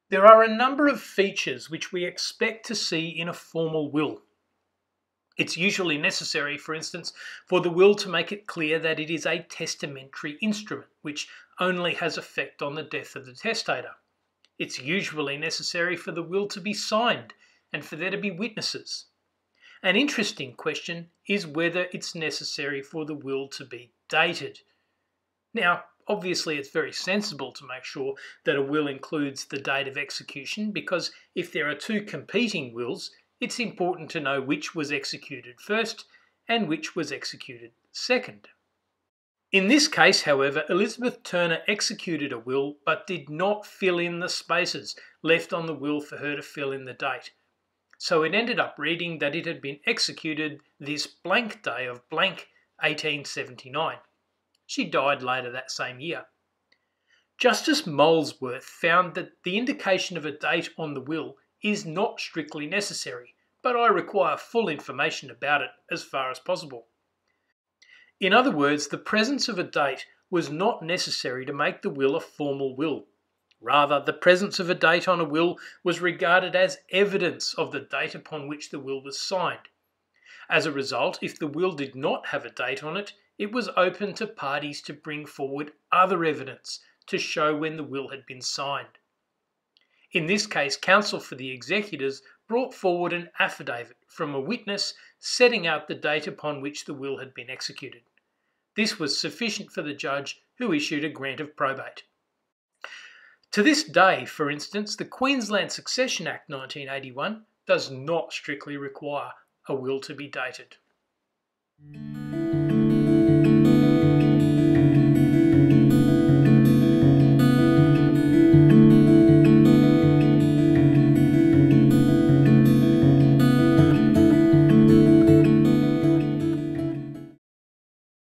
There are a number of features which we expect to see in a formal will. It's usually necessary, for instance, for the will to make it clear that it is a testamentary instrument, which only has effect on the death of the testator. It's usually necessary for the will to be signed and for there to be witnesses. An interesting question is whether it's necessary for the will to be dated. Now, obviously it's very sensible to make sure that a will includes the date of execution, because if there are two competing wills, it's important to know which was executed first and which was executed second. In this case, however, Elizabeth Turner executed a will but did not fill in the spaces left on the will for her to fill in the date. So it ended up reading that it had been executed this blank day of blank 1879. She died later that same year. Justice Molesworth found that the indication of a date on the will is not strictly necessary, but I require full information about it as far as possible. In other words, the presence of a date was not necessary to make the will a formal will. Rather, the presence of a date on a will was regarded as evidence of the date upon which the will was signed. As a result, if the will did not have a date on it, it was open to parties to bring forward other evidence to show when the will had been signed. In this case, counsel for the executors brought forward an affidavit from a witness setting out the date upon which the will had been executed. This was sufficient for the judge, who issued a grant of probate. To this day, for instance, the Queensland Succession Act 1981 does not strictly require a will to be dated.